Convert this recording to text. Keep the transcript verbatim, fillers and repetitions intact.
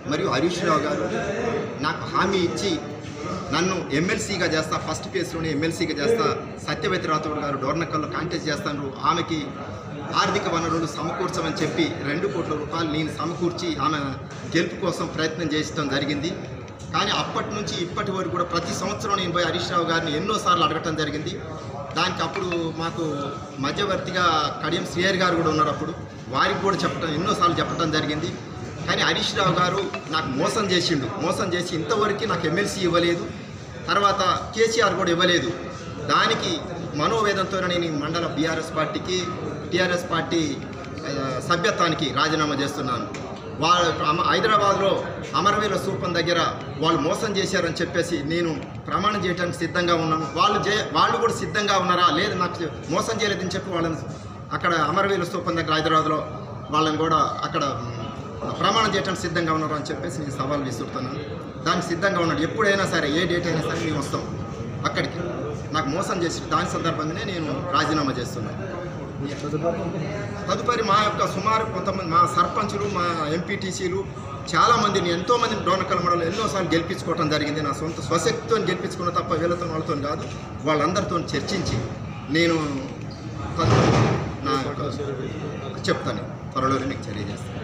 మరియు హరీష్ రావు గారు నాకు హామీ ఇచ్చి నన్ను ఎమ్మెల్సీగా చేస్తా, ఫస్ట్ ఫేజ్లోనే ఎమ్మెల్సీగా చేస్తా, సత్యవతి రాథోడ్ గారు డోర్నకల్లో కాంటెస్ట్ చేస్తాను, ఆమెకి ఆర్థిక వనరులు సమకూర్చమని చెప్పి రెండు కోట్ల రూపాయలు నేను సమకూర్చి ఆమె గెలుపు కోసం ప్రయత్నం చేయడం జరిగింది. కానీ అప్పటి నుంచి ఇప్పటి వరకు కూడా ప్రతి సంవత్సరం నేను పోయి హరీష్ రావు గారిని ఎన్నోసార్లు అడగటం జరిగింది. దానికి అప్పుడు మాకు మధ్యవర్తిగా కడియం శ్రీహరి గారు కూడా ఉన్నారు. అప్పుడు వారికి కూడా చెప్పడం ఎన్నోసార్లు చెప్పడం జరిగింది. కానీ హరీష్ రావు గారు నాకు మోసం చేసిండు. మోసం చేసి ఇంతవరకు నాకు ఎమ్మెల్సీ ఇవ్వలేదు, తర్వాత కేసీఆర్ కూడా ఇవ్వలేదు. దానికి మనోవేదంతో నేను మండల బీఆర్ఎస్ పార్టీకి టీఆర్ఎస్ పార్టీ సభ్యత్వానికి రాజీనామా చేస్తున్నాను. వాళ్ళు హైదరాబాద్లో అమరవీరుల స్థూపం దగ్గర వాళ్ళు మోసం చేశారని చెప్పేసి నేను ప్రమాణం చేయడానికి సిద్ధంగా ఉన్నాను. వాళ్ళు చే వాళ్ళు కూడా సిద్ధంగా ఉన్నారా, లేదు నాకు మోసం చేయలేదని చెప్పి వాళ్ళని అక్కడ అమరవీరుల స్థూపం దగ్గర హైదరాబాద్లో వాళ్ళని కూడా అక్కడ ప్రమాణం చేయడానికి సిద్ధంగా ఉన్నారు అని చెప్పేసి నేను సవాల్ విసురుతున్నాను. దానికి సిద్ధంగా ఉన్నాడు. ఎప్పుడైనా సరే, ఏ డేట్ అయినా సరే మేము వస్తాం అక్కడికి. నాకు మోసం చేసి దాని సందర్భంగానే నేను రాజీనామా చేస్తున్నాను. తదుపరి మా యొక్క సుమారు కొంతమంది మా సర్పంచులు, మా ఎంపీటీసీలు చాలామందిని ఎంతోమంది డోర్నకల్ మండలంలో ఎన్నోసార్లు గెలిపించుకోవడం జరిగింది. నా సొంత స్వశక్తితో గెలిపించుకున్న తప్ప వీళ్ళతో వాళ్ళతో కాదు. వాళ్ళందరితో చర్చించి నేను నా చెప్తాను, త్వరలోనే మీకు తెలియజేస్తాను.